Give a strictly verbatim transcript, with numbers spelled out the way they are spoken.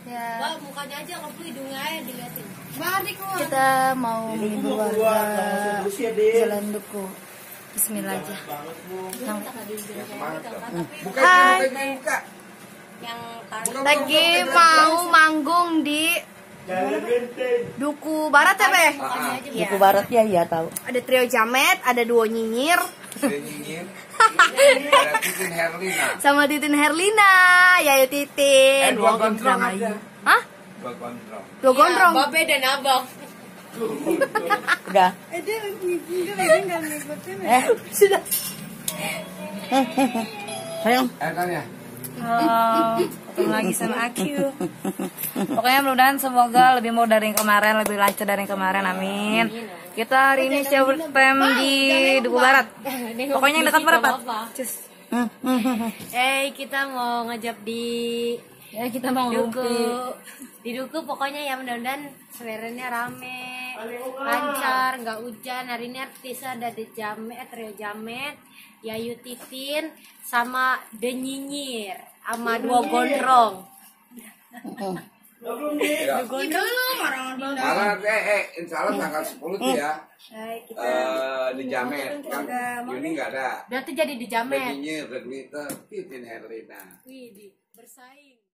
Ya. Wah, mukanya aja kamu hidungnya aja diliatin. Kita mau menghibur warga Jalan Duku. Bismillah aja. Hai. Yang Lagi mau manggung di Duku Barat ya, Be? Duku Barat ya, iya tahu. Ada trio Jamet, ada duo nyinyir. Nyinyir. Ada Titin Herlina. Sama Titin Herlina, Yayu Titin. Eh, dua gondrong aja. Hah? Dua gondrong. Dua gondrong. ya, Babe dan Abang. Udah. Eh, sudah. Sayang. Eh, tanya. Halo, ketemu lagi sama aku. Pokoknya mudah-mudahan semoga lebih mau dari yang kemarin, lebih lancar dari yang kemarin, amin. Kita hari ini show pem di Duku Barat. Pokoknya yang dekat berapa? Cus. Eh, kita mau ngejap di Ya kita mau Duku. ngumpi. Di Duku pokoknya ya mudah-mudahan seleranya rame, lancar, nggak hujan. Hari ini artisnya ada di Jamet, Trio Jamet, Yayu Titin, sama The Nyinyir, sama Dua Gondrong. Ya. Malah eh, eh insya Allah tanggal sepuluh tuh ya. Eh, di Jamet kan Yuni nggak ada. Berarti jadi di Jamet. Nyinyir, The Glitter, Titin Herlina. Wih, bersaing.